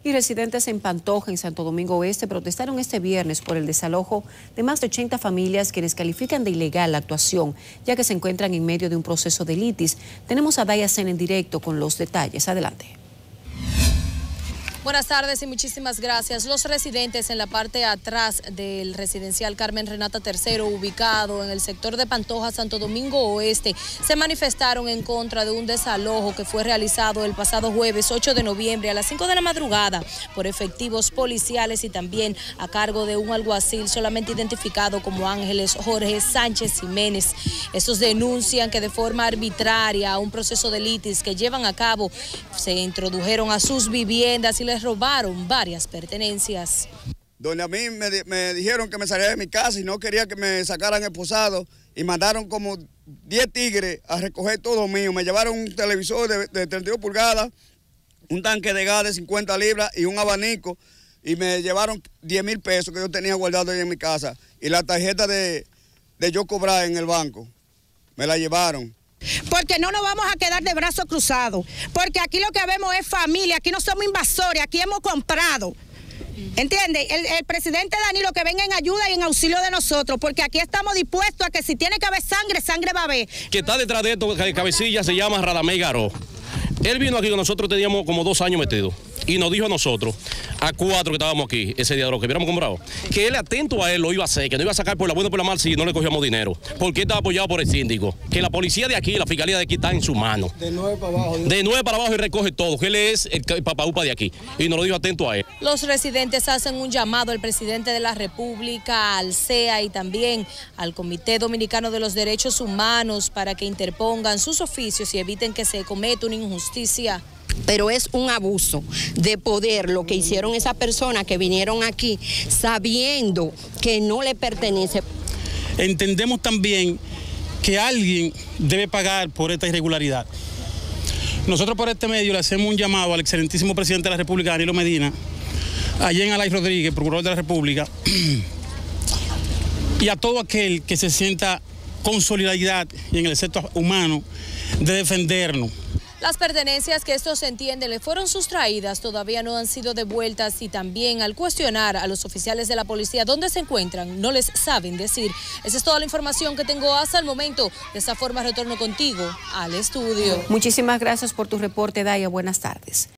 Y residentes en Pantoja, en Santo Domingo Oeste, protestaron este viernes por el desalojo de más de 80 familias quienes califican de ilegal la actuación, ya que se encuentran en medio de un proceso de litis. Tenemos a Daya Sen en directo con los detalles. Adelante. Buenas tardes y muchísimas gracias. Los residentes en la parte atrás del residencial Carmen Renata III, ubicado en el sector de Pantoja, Santo Domingo Oeste, se manifestaron en contra de un desalojo que fue realizado el pasado jueves 8 de noviembre a las 5 de la madrugada por efectivos policiales y también a cargo de un alguacil solamente identificado como Ángeles Jorge Sánchez Jiménez. Estos denuncian que de forma arbitraria un proceso de litis que llevan a cabo se introdujeron a sus viviendas y les robaron varias pertenencias. Donde a mí me dijeron que me saliera de mi casa y no quería que me sacaran esposado y mandaron como 10 tigres a recoger todo mío. Me llevaron un televisor de 32 pulgadas, un tanque de gas de 50 libras y un abanico y me llevaron 10,000 pesos que yo tenía guardado ahí en mi casa y la tarjeta de yo cobrar en el banco. Me la llevaron. Porque no nos vamos a quedar de brazos cruzados, porque aquí lo que vemos es familia, aquí no somos invasores, aquí hemos comprado. ¿Entiende? El presidente Danilo que venga en ayuda y en auxilio de nosotros, porque aquí estamos dispuestos a que si tiene que haber sangre, sangre va a haber. Que está detrás de esto, de cabecilla, se llama Radamés Garó. Él vino aquí con nosotros, teníamos como 2 años metidos, y nos dijo a nosotros, a 4 que estábamos aquí, ese día de lo que hubiéramos comprado, que él atento a él lo iba a hacer, que no iba a sacar por la buena o por la mal si no le cogíamos dinero, porque él estaba apoyado por el síndico, que la policía de aquí, la fiscalía de aquí está en su mano. De 9 para abajo. De 9 para abajo y recoge todo, que él es el papaupa de aquí, y nos lo dijo atento a él. Los residentes hacen un llamado al presidente de la República, al CEA y también al Comité Dominicano de los Derechos Humanos para que interpongan sus oficios y eviten que se cometa una injusticia. Pero es un abuso de poder lo que hicieron esas personas que vinieron aquí sabiendo que no le pertenece. Entendemos también que alguien debe pagar por esta irregularidad. Nosotros por este medio le hacemos un llamado al excelentísimo presidente de la República, Danilo Medina, allá en Alay Rodríguez, procurador de la República, y a todo aquel que se sienta con solidaridad y en el sector humano de defendernos. Las pertenencias que estos entienden le fueron sustraídas todavía no han sido devueltas y también al cuestionar a los oficiales de la policía dónde se encuentran no les saben decir. Esa es toda la información que tengo hasta el momento. De esta forma retorno contigo al estudio. Muchísimas gracias por tu reporte, Daya. Buenas tardes.